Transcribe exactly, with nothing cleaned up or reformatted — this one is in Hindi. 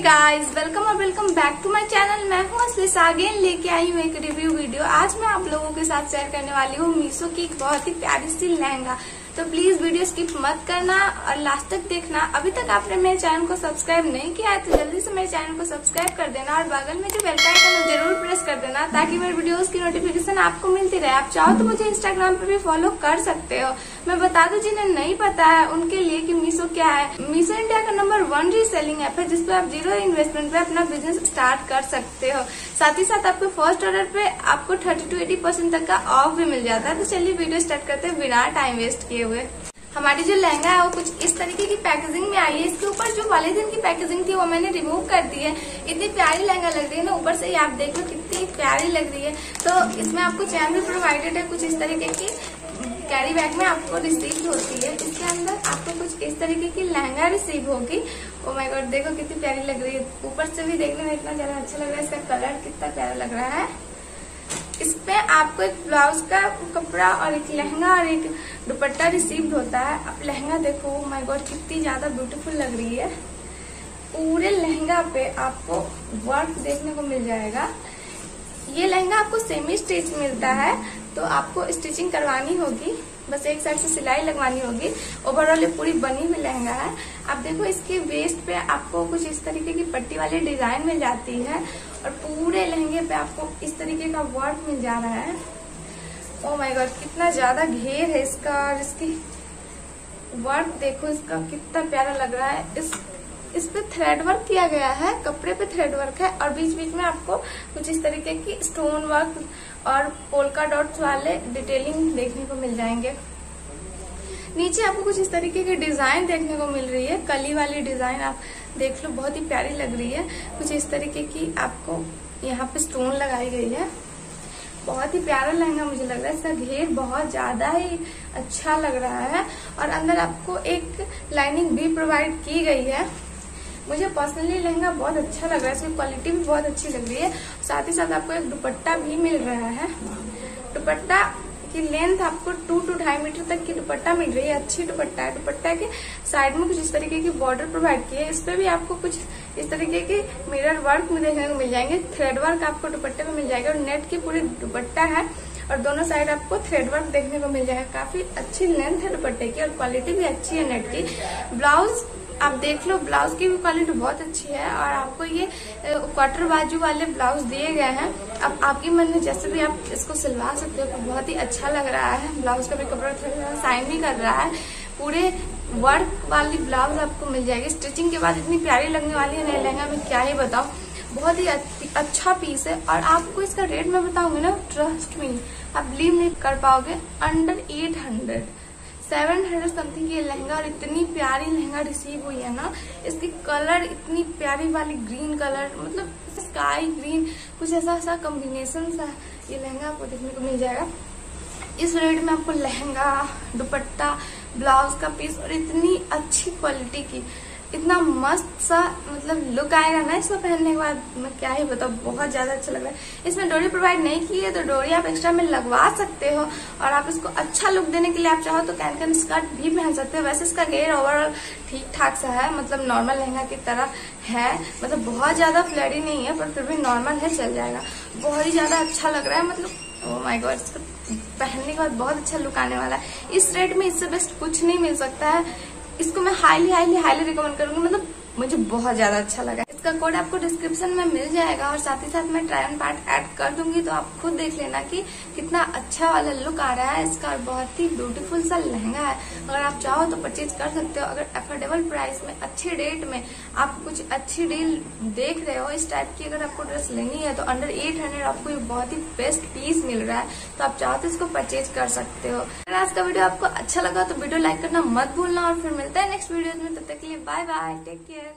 गाइस, वेलकम और welcome back to my channel. मैं हूँ असलिस, आगे लेके आई हूँ एक रिव्यू वीडियो। आज मैं आप लोगों के साथ शेयर करने वाली हूँ मीशो की एक बहुत ही प्यारी सी लहंगा। तो प्लीज वीडियो स्किप मत करना और लास्ट तक देखना। अभी तक आपने मेरे चैनल को सब्सक्राइब नहीं किया है तो जल्दी से मेरे चैनल को सब्सक्राइब कर देना और बगल में जो बेल का आइकन है जरूर प्रेस कर देना ताकि मेरे वीडियोस की नोटिफिकेशन आपको मिलती रहे। आप चाहो तो मुझे इंस्टाग्राम पे भी फॉलो कर सकते हो। मैं बता दूं जिन्हें नहीं पता है उनके लिए कि मीशो क्या है। मीशो इंडिया का नंबर वन रीसेलिंग ऐप है जिसपे आप जीरो इन्वेस्टमेंट पे अपना बिजनेस स्टार्ट कर सकते हो। साथ ही साथ आपके फर्स्ट ऑर्डर पे आपको थर्टी टू एटी परसेंट तक का ऑफ भी मिल जाता है। तो चलिए वीडियो स्टार्ट करते हैं बिना टाइम वेस्ट किए हुए। हमारी जो लहंगा है वो कुछ इस तरीके की पैकेजिंग में आई है। इसके ऊपर जो वाले दिन की पैकेजिंग थी वो मैंने रिमूव कर दी है। इतनी प्यारी लहंगा लग रही है ना, ऊपर से ही आप देख लो कितनी प्यारी लग रही है। तो इसमें आपको चैन भी प्रोवाइडेड है। कुछ इस तरीके की कैरी बैग में आपको रिसीव होती है। इसके अंदर आपको कुछ इस तरीके की लहंगा रिसीव होगी। ओ माय गॉड, देखो कितनी प्यारी लग रही है। ऊपर से भी देखने में इतना ज्यादा अच्छा लग रहा है। इसका कलर कितना प्यारा लग रहा है। इसमें आपको एक ब्लाउज का कपड़ा और एक लहंगा और एक दुपट्टा रिसीव्ड होता है। अब लहंगा देखो, माय गॉड कितनी ज्यादा ब्यूटीफुल लग रही है। पूरे लहंगा पे आपको वर्क देखने को मिल जाएगा। ये लहंगा आपको सेमी स्टिच मिलता है तो आपको स्टिचिंग करवानी होगी, बस एक साइड से सिलाई लगवानी होगी। ओवरऑल ये पूरी बनी हुई लहंगा है। आप देखो इसके वेस्ट पे आपको कुछ इस तरीके की पट्टी वाली डिजाइन मिल जाती है और पूरे लहंगे पे आपको इस तरीके का वर्क मिल जा रहा है। ओ माय गॉड, कितना ज्यादा घेर है इसका और इसकी वर्क देखो इसका कितना प्यारा लग रहा है। इस इस पे थ्रेड वर्क किया गया है, कपड़े पे थ्रेड वर्क है और बीच बीच में आपको कुछ इस तरीके की स्टोन वर्क और पोल्का डॉट्स वाले डिटेलिंग देखने को मिल जाएंगे। नीचे आपको कुछ इस तरीके की डिजाइन देखने को मिल रही है। कली वाली डिजाइन आप देख लो, बहुत ही प्यारी लग रही है। कुछ इस तरीके की आपको यहाँ पे स्टोन लगाई गई है। बहुत ही प्यारा लहंगा मुझे लग रहा है। इसका घेर बहुत ज्यादा ही अच्छा लग रहा है और अंदर आपको एक लाइनिंग भी प्रोवाइड की गई है। मुझे पर्सनली लहंगा बहुत अच्छा लग रहा है। इसकी क्वालिटी भी बहुत अच्छी लग रही है। साथ ही साथ आपको एक दुपट्टा भी मिल रहा है। दुपट्टा की लेंथ आपको टू टू ढाई मीटर तक की दुपट्टा मिल रही है। अच्छी दुपट्टा है। दुपट्टा के साइड में कुछ इस तरीके की बॉर्डर प्रोवाइड की है। इस पे भी आपको कुछ इस तरीके के मिरर वर्क में देखने को मिल जाएंगे। थ्रेड वर्क आपको दुपट्टे में मिल जाएगा और नेट की पूरी दुपट्टा है और दोनों साइड आपको थ्रेड वर्क देखने को मिल जाएगा। काफी अच्छी लेंथ है दुपट्टे की और क्वालिटी भी अच्छी है नेट की। ब्लाउज आप देख लो, ब्लाउज की भी क्वालिटी बहुत अच्छी है और आपको ये क्वार्टर बाजू वाले ब्लाउज दिए गए हैं। अब आपकी मन में जैसे भी आप इसको सिलवा सकते हो। तो बहुत ही अच्छा लग रहा है। ब्लाउज का भी कपड़ा थोड़ा शाइन भी कर रहा है। पूरे वर्क वाली ब्लाउज आपको मिल जाएगी। स्टिचिंग के बाद इतनी प्यारी लगने वाली है नए लहंगा में, क्या ही बताऊं। बहुत ही अच्छा पीस है और आपको इसका रेट मैं बताऊंगी ना, ट्रस्ट मी आप बिलीव नहीं कर पाओगे। Under eight hundred seven hundred something ये लहंगा और इतनी प्यारी लहंगा रिसीव हुई है ना। इसकी कलर इतनी प्यारी वाली ग्रीन कलर, मतलब स्काई ग्रीन, कुछ ऐसा ऐसा कॉम्बिनेशन सा ये लहंगा आपको देखने को मिल जाएगा। इस रेट में आपको लहंगा, दुपट्टा, ब्लाउज का पीस और इतनी अच्छी क्वालिटी की इतना मस्त सा मतलब लुक आएगा ना इसको पहनने के बाद, मैं क्या ही बताऊं, बहुत ज्यादा अच्छा लग रहा है। इसमें डोरी प्रोवाइड नहीं की है तो डोरी आप एक्स्ट्रा में लगवा सकते हो और आप इसको अच्छा लुक देने के लिए आप चाहो तो कैन कैन स्कर्ट भी पहन सकते हो। वैसे इसका घेर ओवरऑल ठीक ठाक सा है, मतलब नॉर्मल लहंगा की तरह है। मतलब बहुत ज्यादा फ्लैरी नहीं है पर फिर भी नॉर्मल है, चल जाएगा। बहुत ही ज्यादा अच्छा लग रहा है। मतलब ओह माय गॉड, इसको पहनने के बाद बहुत अच्छा लुक आने वाला है। इस रेट में इससे बेस्ट कुछ नहीं मिल सकता है। इसको मैं हाईली हाईली हाईली रिकमेंड करूंगी। मतलब मुझे बहुत ज्यादा अच्छा लगा। इसका कोड आपको डिस्क्रिप्शन में मिल जाएगा और साथ ही साथ मैं ट्राई ऑन पार्ट ऐड कर दूंगी तो आप खुद देख लेना कि कितना अच्छा वाला लुक आ रहा है इसका। बहुत ही ब्यूटीफुल सा लहंगा है। अगर आप चाहो तो परचेज कर सकते हो। अगर अफोर्डेबल प्राइस में अच्छे रेट में आप कुछ अच्छी डील देख रहे हो इस टाइप की, अगर आपको ड्रेस लेनी है तो अंडर एट हंड्रेड आपको ये बहुत ही बेस्ट पीस मिल रहा है तो आप चाहो तो इसको परचेज कर सकते हो। अगर आज का वीडियो आपको अच्छा लगा तो वीडियो लाइक करना मत भूलना और फिर मिलता है नेक्स्ट वीडियो में। तब तक के लिए बाय बाय, टेक केयर।